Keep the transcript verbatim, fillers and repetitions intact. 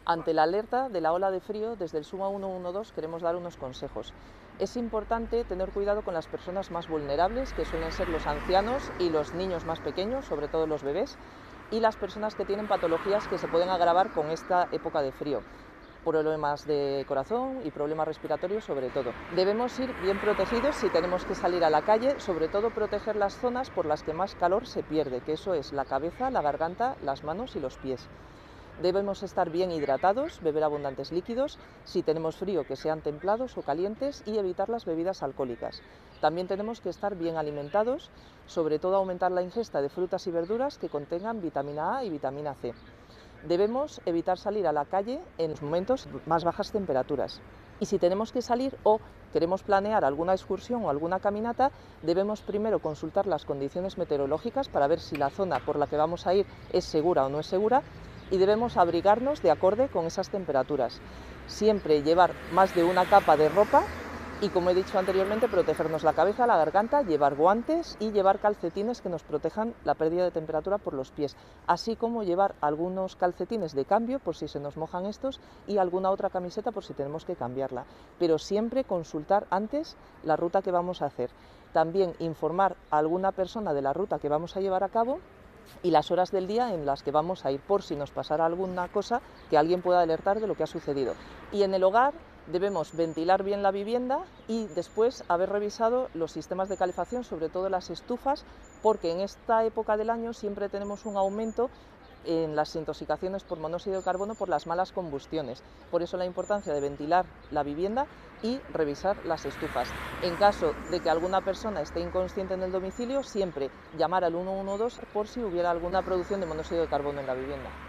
Ante la alerta de la ola de frío, desde el SUMA uno uno dos queremos dar unos consejos. Es importante tener cuidado con las personas más vulnerables, que suelen ser los ancianos y los niños más pequeños, sobre todo los bebés, y las personas que tienen patologías que se pueden agravar con esta época de frío, problemas de corazón y problemas respiratorios sobre todo. Debemos ir bien protegidos si tenemos que salir a la calle, sobre todo proteger las zonas por las que más calor se pierde, que eso es la cabeza, la garganta, las manos y los pies. Debemos estar bien hidratados, beber abundantes líquidos, si tenemos frío que sean templados o calientes, y evitar las bebidas alcohólicas. También tenemos que estar bien alimentados, sobre todo aumentar la ingesta de frutas y verduras que contengan vitamina A y vitamina C. Debemos evitar salir a la calle en los momentos más bajas temperaturas. Y si tenemos que salir o queremos planear alguna excursión o alguna caminata, debemos primero consultar las condiciones meteorológicas para ver si la zona por la que vamos a ir es segura o no es segura, y debemos abrigarnos de acorde con esas temperaturas. Siempre llevar más de una capa de ropa y, como he dicho anteriormente, protegernos la cabeza, la garganta, llevar guantes y llevar calcetines que nos protejan la pérdida de temperatura por los pies, así como llevar algunos calcetines de cambio por si se nos mojan estos y alguna otra camiseta por si tenemos que cambiarla. Pero siempre consultar antes la ruta que vamos a hacer. También informar a alguna persona de la ruta que vamos a llevar a cabo y las horas del día en las que vamos a ir, por si nos pasara alguna cosa que alguien pueda alertar de lo que ha sucedido. Y en el hogar debemos ventilar bien la vivienda y después haber revisado los sistemas de calefacción, sobre todo las estufas, porque en esta época del año siempre tenemos un aumento en las intoxicaciones por monóxido de carbono por las malas combustiones. Por eso la importancia de ventilar la vivienda y revisar las estufas. En caso de que alguna persona esté inconsciente en el domicilio, siempre llamar al uno uno dos por si hubiera alguna producción de monóxido de carbono en la vivienda.